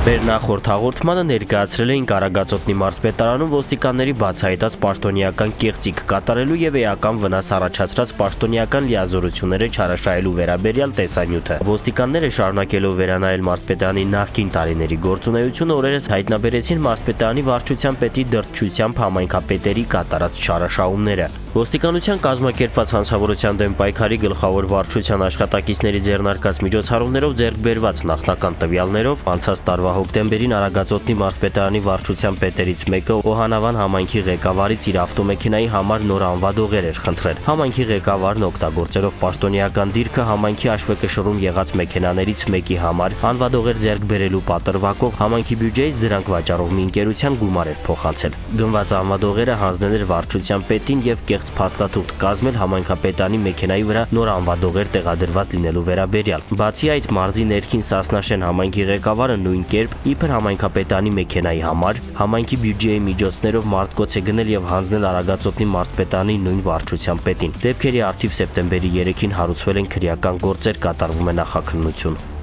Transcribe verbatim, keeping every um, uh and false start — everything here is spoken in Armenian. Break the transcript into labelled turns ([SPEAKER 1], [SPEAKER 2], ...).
[SPEAKER 1] Մեր նախորդ հաղորդմանը ներկայացրել էինք Արագածոտնի մարզպետարանում ոստիկանների բացահայտած պաշտոնեական կեղծիք կատարելու եւ էական վնաս առաջացրած պաշտոնեական լիազորությունները չարաշահելու վերաբերյալ տեսանյութը։ Ոստիկանները շարունակելով վերանայել մարզպետարանի նախկին տարիների գործունեությունը օրերս հայտնաբերեցին մարզպետարանի վարչության պետի դրդչությամբ համայնքապետերի կատարած չարաշահումները։ Ոստիկանության կազմակերպած հանցավորության դեմ պայքարի գլխավոր վարչության աշխատակիցների ձեռնարկած միջոցառումներով ձեռք բերված նախնական տվյալներով անցած տարվա հոկտեմբերին Արագածոտնի մարզպետարանի վարչության պետերից մեկը Օհանավան համայնքի ղեկավարից իր ավտոմեքենայի համար նոր անվադողեր էր խնդրել։ Համայնքի ղեկավարն օգտագործելով պաշտոնեական դիրքը համայնքի հաշվեկշռում եղած մեքենաներից մեկի համար անվադողեր ձեռք բերելու պատրվակով համայնքի բյուջեից դրանք վաճառող մի ընկերության գումար էր փոխանցել։ Գնված անվադողերը հանձնել էր վարչության պետին եւ կեղծ փաստաթուղթ կազմել համայնքապետարանի մեքենայի վրա նոր անվադողեր տեղադրված լինելու վերաբերյալ։ Բացի այդ, մարզի ներքին Սասնաշեն համայնքի ղեկավարը նույն կերպ իբր համայնքապետարանի մեքենայի համար համայնքի բյուջեի միջոցներով մարտկոց է գնել եւ հանձնել Արագածոտնի մարզպետարանի նույն վարչության պետին։ Դեպքերի առթիվ սեպտեմբերի երեքին հարուցվել են քրեական գործեր, կատարվում է նախաքննություն։